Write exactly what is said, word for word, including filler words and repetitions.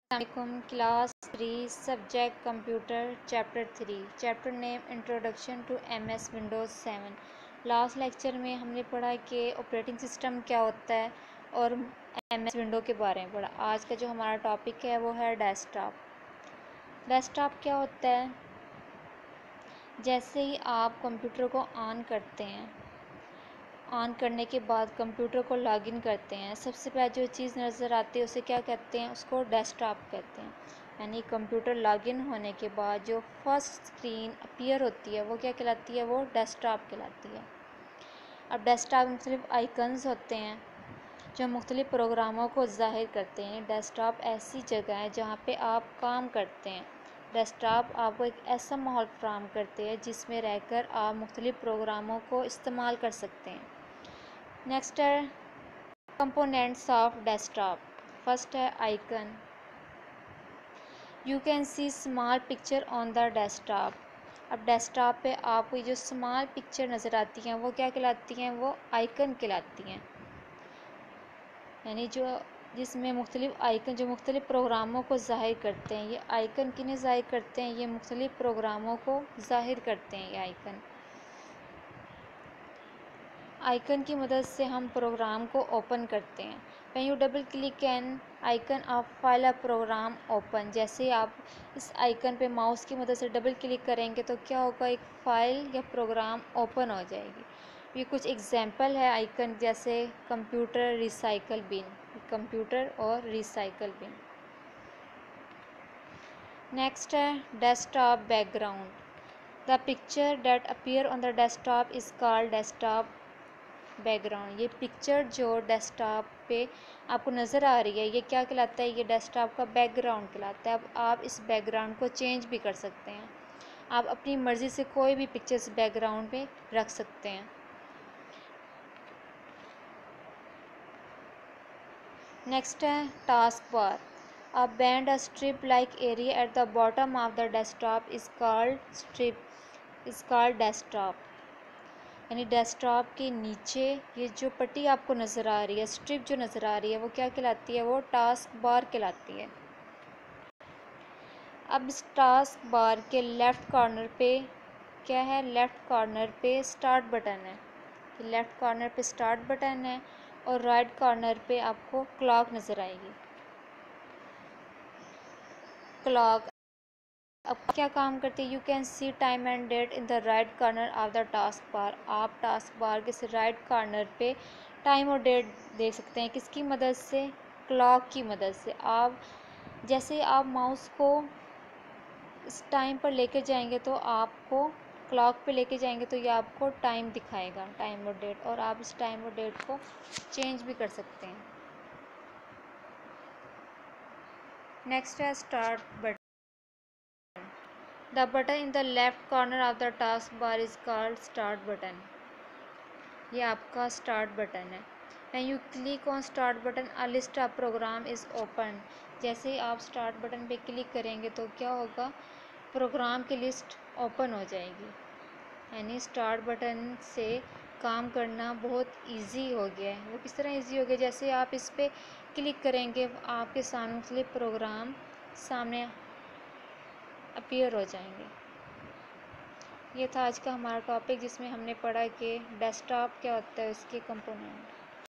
Assalamualaikum, class three, subject computer, chapter three, chapter name introduction to M S Windows seven. Last lecture में हमने पढ़ा कि operating system क्या होता है और एम एस विंडो के बारे में पढ़ा। आज का जो हमारा टॉपिक है वो है डेस्कटॉप। डेस्कटॉप क्या होता है? जैसे ही आप कंप्यूटर को ऑन करते हैं, ऑन करने के बाद कंप्यूटर को लॉगिन करते हैं, सबसे पहले जो चीज़ नज़र आती है उसे क्या कहते हैं? उसको डेस्कटॉप कहते हैं। यानी कंप्यूटर लॉगिन होने के बाद जो फर्स्ट स्क्रीन अपीयर होती है वो क्या कहलाती है? वो डेस्कटॉप कहलाती है। अब डेस्कटॉप में मुख्तलिफ आइकन्स होते हैं जो मुख्तलिफ प्रोग्रामों को ज़ाहिर करते हैं। डेस्कटॉप ऐसी जगह है जहाँ पे आप काम करते हैं। डेस्कटॉप आपको एक ऐसा माहौल फराहम करते हैं जिसमें रहकर आप मुख्तलिफ प्रोग्रामों को इस्तेमाल कर सकते हैं। नेक्स्ट है कंपोनेंट्स ऑफ डेस्कटॉप। फर्स्ट है icon. You can see small picture on the desktop. अब डेस्कटॉप पे आपको जो स्मॉल पिक्चर नज़र आती हैं वो क्या कहलाती हैं? वो आइकन कहलाती हैं। यानी जो जिसमें मुख्तलिफ आइकन जो मुख्तलिफ प्रोग्रामों को ज़ाहिर करते हैं। ये आइकन किन्हें ज़ाहिर करते हैं? ये मुख्तलिफ प्रोग्रामों को ज़ाहिर करते हैं ये आइकन। आइकन की मदद से हम प्रोग्राम को ओपन करते हैं। When you double click an icon of file a program open. जैसे आप इस आइकन पे माउस की मदद से डबल क्लिक करेंगे तो क्या होगा? एक फ़ाइल या प्रोग्राम ओपन हो जाएगी। ये कुछ एग्जांपल है आइकन, जैसे कंप्यूटर, रिसाइकल बिन। कंप्यूटर और रिसाइकल बिन। नेक्स्ट है desktop background. The picture that appear on the desktop is called desktop background. ये पिक्चर जो डेस्कटॉप पे आपको नज़र आ रही है ये क्या कहलाता है? ये डेस्कटॉप का बैकग्राउंड कहलाता है। अब आप इस बैकग्राउंड को चेंज भी कर सकते हैं। आप अपनी मर्ज़ी से कोई भी पिक्चर्स बैकग्राउंड पे रख सकते हैं। नेक्स्ट है task bar. A band a strip like area at the bottom of the desktop is called strip is called desktop. यानी डेस्कटॉप के नीचे ये जो पट्टी आपको नज़र आ रही है, स्ट्रिप जो नज़र आ रही है वो क्या कहलाती है? वो टास्क बार कहलाती है। अब इस टास्क बार के लेफ़्ट कॉर्नर पे क्या है? लेफ़्ट कॉर्नर पे स्टार्ट बटन है। लेफ़्ट कॉर्नर पे स्टार्ट बटन है और राइट कॉर्नर पे आपको क्लॉक नज़र आएगी। क्लॉक अब क्या काम करती है? You can see time and date in the right corner of the task bar. आप टास्क बार के राइट कॉर्नर पे टाइम और डेट देख सकते हैं। किसकी मदद से? क्लॉक की मदद से। आप जैसे आप माउस को इस टाइम पर लेके जाएंगे तो आपको क्लॉक पे लेके जाएंगे तो ये आपको टाइम दिखाएगा, टाइम और डेट, और आप इस टाइम और डेट को चेंज भी कर सकते हैं। नेक्स्ट है start button. The button in the left corner of the taskbar is called start button. ये आपका start button है। When you click on start button, a list of program is open. जैसे ही आप start button पे click करेंगे तो क्या होगा? प्रोग्राम की लिस्ट ओपन हो जाएगी। यानी start button से काम करना बहुत इजी हो गया है। वो किस तरह इजी हो गया? जैसे आप इस पर क्लिक करेंगे आपके सामने मुख्तलिफ प्रोग्राम सामने अपीयर हो जाएंगे। ये था आज का हमारा टॉपिक जिसमें हमने पढ़ा कि डेस्कटॉप क्या होता है, उसके कंपोनेंट।